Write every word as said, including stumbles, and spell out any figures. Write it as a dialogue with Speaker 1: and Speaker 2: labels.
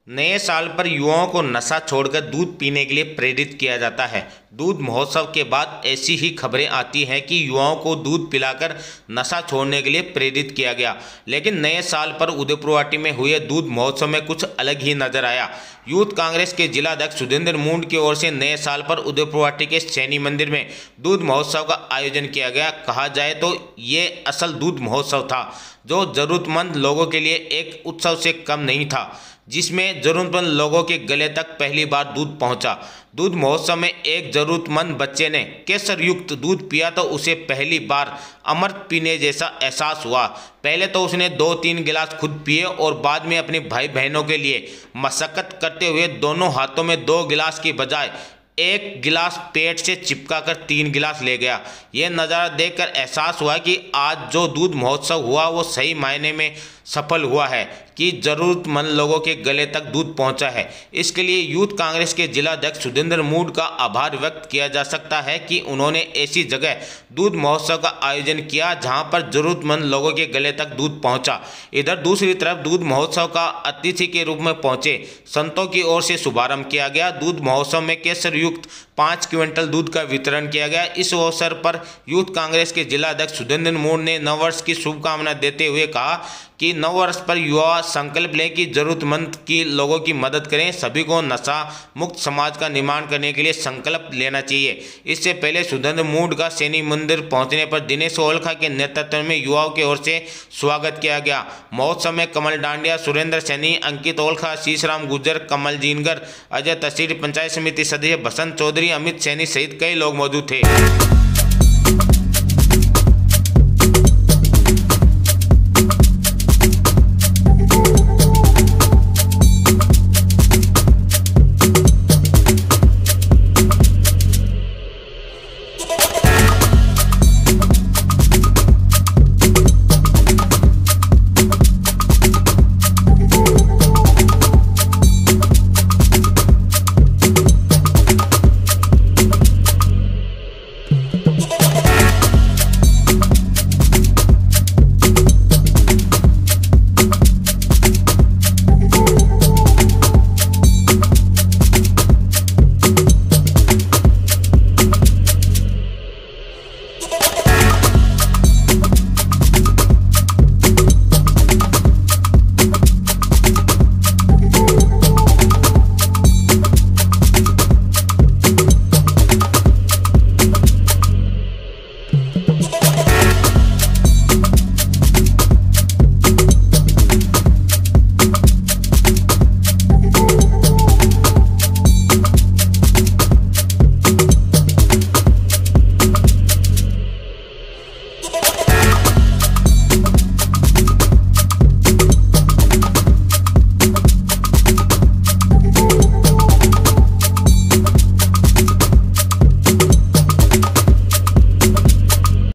Speaker 1: नए साल पर युवाओं को नशा छोड़कर दूध पीने के लिए प्रेरित किया जाता है। दूध महोत्सव के बाद ऐसी ही खबरें आती हैं कि युवाओं को दूध पिलाकर नशा छोड़ने के लिए प्रेरित किया गया। लेकिन नए साल पर उदयपुरवाटी में हुए दूध महोत्सव में कुछ अलग ही नजर आया। यूथ कांग्रेस के जिलाध्यक्ष सुधींद्र मूंड की ओर से नए साल पर उदयपुरवाटी के सैनी मंदिर में दूध महोत्सव का आयोजन किया गया। कहा जाए तो ये असल दूध महोत्सव था, जो जरूरतमंद लोगों के लिए एक उत्सव से कम नहीं था, जिसमें जरूरतमंद लोगों के गले तक पहली बार दूध पहुंचा। दूध महोत्सव में एक जरूरतमंद बच्चे ने केसर युक्त दूध पिया तो उसे पहली बार अमृत पीने जैसा एहसास हुआ। पहले तो उसने दो तीन गिलास खुद पिए और बाद में अपने भाई बहनों के लिए मशक्कत करते हुए दोनों हाथों में दो गिलास की बजाय एक गिलास पेट से चिपका कर तीन गिलास ले गया। यह नज़ारा देखकर एहसास हुआ कि आज जो दूध महोत्सव हुआ वो सही मायने में सफल हुआ है कि ज़रूरतमंद लोगों के गले तक दूध पहुंचा है। इसके लिए यूथ कांग्रेस के जिलाध्यक्ष सुधींद्र मूंड का आभार व्यक्त किया जा सकता है कि उन्होंने ऐसी जगह दूध महोत्सव का आयोजन किया जहां पर ज़रूरतमंद लोगों के गले तक दूध पहुंचा। इधर दूसरी तरफ दूध महोत्सव का अतिथि के रूप में पहुंचे संतों की ओर से शुभारंभ किया गया। दूध महोत्सव में केसर युक्त पाँच क्विंटल दूध का वितरण किया गया। इस अवसर पर यूथ कांग्रेस के जिलाध्यक्ष सुधींद्र मूंड ने नववर्ष की शुभकामना देते हुए कहा कि नववर्ष पर युवा संकल्प लें कि जरूरतमंद की लोगों की मदद करें। सभी को नशा मुक्त समाज का निर्माण करने के लिए संकल्प लेना चाहिए। इससे पहले सुधींद्र मूंड का सैनी मंदिर पहुंचने पर दिनेश ओलखा के नेतृत्व में युवाओं की ओर से स्वागत किया गया। महोत्सव में कमल डांडिया, सुरेंद्र सैनी, अंकित ओलखा, शीशराम गुर्जर, कमल जीनगर, अजय तहसील पंचायत समिति सदस्य बसंत चौधरी, अमित सैनी सहित कई लोग मौजूद थे।
Speaker 2: you